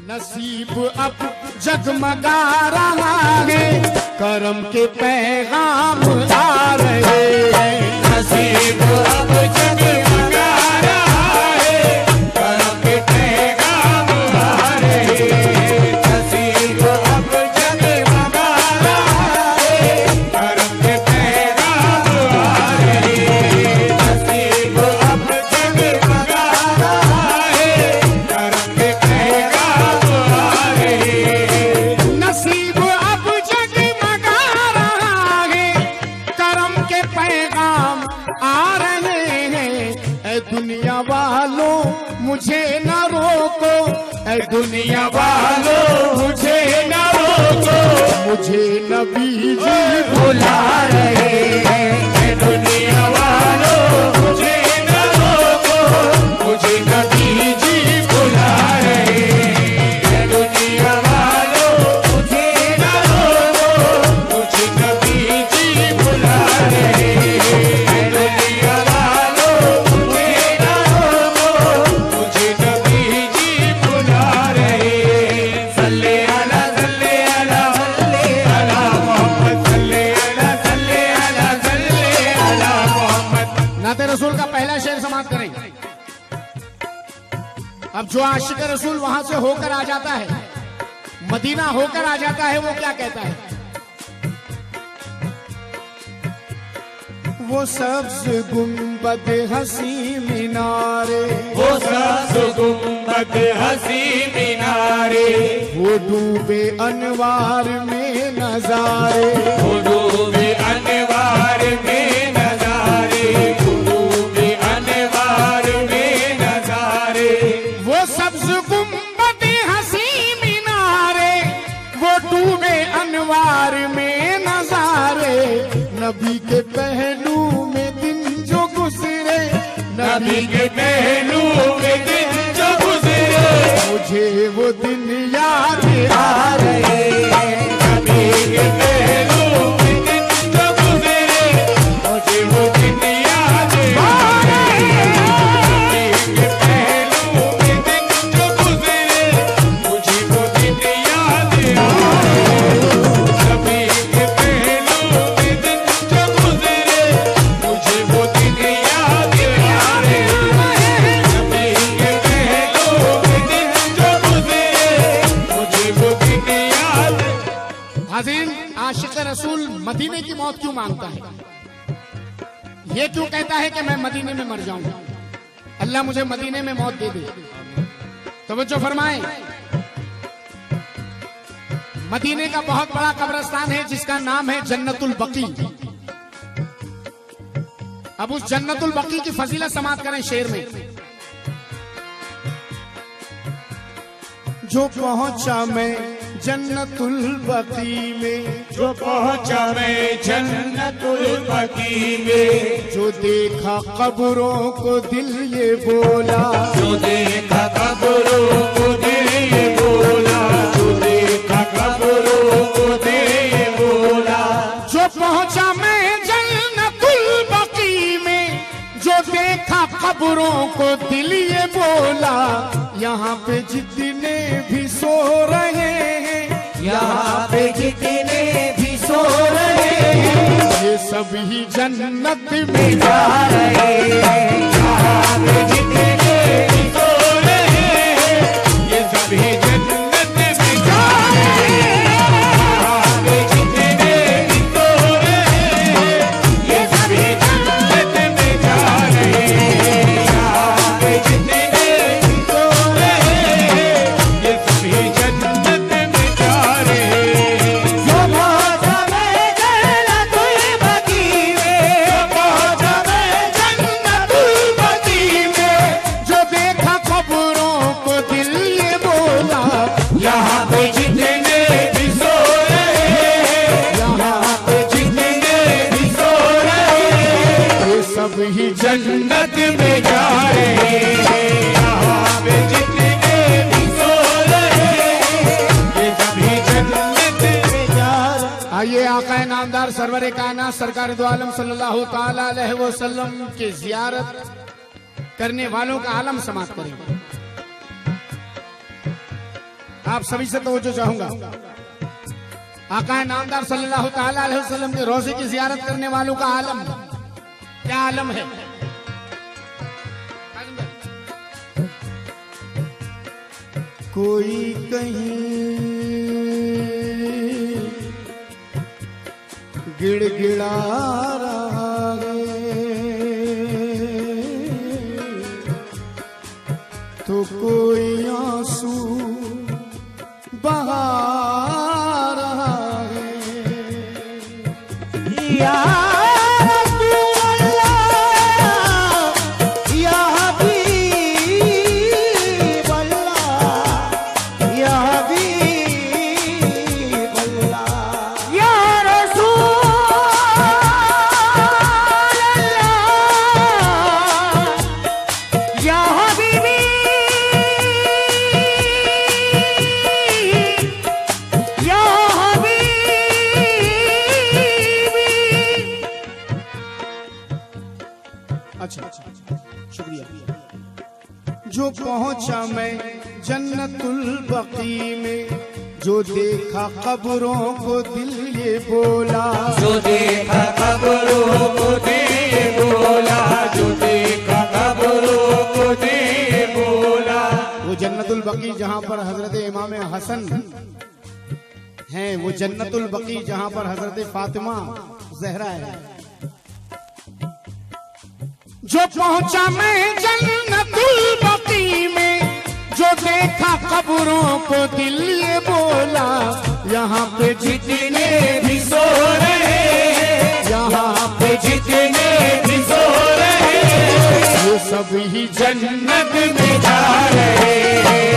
नसीब अब जगमगा रहा है, करम के पैगाम आ रहे हैं। नसीब अब जगमगा रहा है, करम के पैगाम आ रहे हैं। नसीब अब जगमगा रहा है, करम के पैगाम आ रहे हैं। नसीब अब जगमगा रहा है, करम के पैगाम आ रहे हैं। नसीब अब जगमगा रहा है, करम के पैगाम आ रहे हैं। ऐ दुनिया वालों मुझे न रोको, ऐ दुनिया वालों मुझे न रोको, मुझे नबी जी बुला रहे हैं। ऐ दुनिया वालों मुझे न रोको, मुझे नबी जी बुला रहे हैं। ऐ दुनिया वालों मुझे न रोको, मुझे नबी जी बुला रहे हैं। ऐ दुनिया वालों मुझे न रोको, मुझे नबी जी बुला रहे हैं। सल्ले अला सल्ले अला सल्ले अला मोहम्मद, सल्ले अला सल्ले अला सल्ले अला मोहम्मद। नाते रसूल का पहला शेर समाप्त करें। अब जो आशिक रसूल वहां से होकर आ जाता है, मदीना होकर आ जाता है, वो क्या कहता है? वो सब्ज गुंबद हसी मीनारे, वो सब्ज गुंबद हसी मीनारे, वो डूबे अनवार में नजारे, वो डूबे अनवार में नजारे, वो डूबे अनवार में नजारे। वो सब्ज गुंबद हसी मीनारे, वो डूबे अनवार में नजारे। नबी के पहलू में दिन जो गुजरे, नबी के पहलू में दिन जो गुजरे, मुझे वो दिन याद आ रहे हैं। नबी के पहलू में दिन जो गुजरे, मुझे वो दिन याद आ रहे हैं। नबी के पहलू में दिन जो गुजरे, मुझे वो दिन याद आ रहे हैं। नबी के पहलू में दिन जो गुजरे, मुझे वो दिन याद आ रहे हैं। नबी के पहलू में दिन जो गुजरे, मुझे वो दिन याद। हाज़िर, आशिक रसूल मदीने की मौत क्यों मांगता है? ये क्यों कहता है कि मैं मदीने में मर जाऊं, अल्लाह मुझे मदीने में मौत दे दे? तवज्जो फरमाएं। मदीने का बहुत बड़ा कब्रिस्तान है जिसका नाम है जन्नतुल बकी। अब उस जन्नतुल बकी की फजीलत समाप्त करें शेर में। जो पहुंचा मैं जन्नतुल बकी में, जो पहुंचा मैं जन्नतुल बकी में, जो देखा कब्रों को दिल ये बोला, जो देखा कब्रों को दिल ये बोला, जो देखा कब्रों को दिल ये बोला। जो पहुंचा मैं जन्नतुल बकी में, जो देखा कब्रों को दिल ये बोला। यहाँ पे जितने भी सो रहे हैं, यहाँ पे जितने भी सो रहे हैं, ये सभी जन्नत में जा रहे हैं। यहाँ पे जितने भी सो रहे हैं, ये सभी जन्नत में जा रहे हैं। यहाँ पे जितने भी सो रहे हैं, ये सभी जन्नत में जा रहे हैं। यहाँ पे जितने भी सो रहे हैं, ये सभी जन्नत में जा रहे हैं। जो पहुंचा मैं जन्नतुल बकी में, जो पहुंचा मैं जन्नतुल बकी में, जो देखा कब्रों को दिल ये बोला। यहाँ पे जितने भी सो रहे हैं, यहाँ पे जितने भी सो रहे हैं, ये सभी जन्नत में जा रहे हैं। यहाँ पे जितने भी सो रहे हैं, ये सभी जन्नत में जा रहे हैं। आइए आका नामदार सरवर कायनात सरकार दो आलम सल्लल्लाहु ताला अलैहि वसल्लम की जियारत करने वालों का आलम समाप्त करें। आप सभी से तो जो चाहूंगा, आका नामदार सल्लल्लाहु ताला अलैहि वसल्लम के रोजे की जियारत करने वालों का आलम क्या आलम है। कोई कहीं गिड़गिड़ा रहा है तो कोई आंसू बहा रहा है। या जो पहुंचा मैं जन्नतुल बकी में, जो देखा कब्रों को दिल ये बोला, जो देखा कब्रों को दिल बोला, जो देखा कब्रों को दिल बोला। वो जन्नतुल बकी जहां पर हजरत इमाम हसन हैं, वो जन्नतुल बकी जहां पर हजरत फातिमा जहरा है। जो पहुंचा मैं जन्नतुल बकी में, जो देखा कब्रों को दिल ये बोला, यहाँ पे जितने भी सो रहे हैं, यहाँ पे जितने भी सो रहे हैं, ये सब ही जन्नत में जा रहे हैं।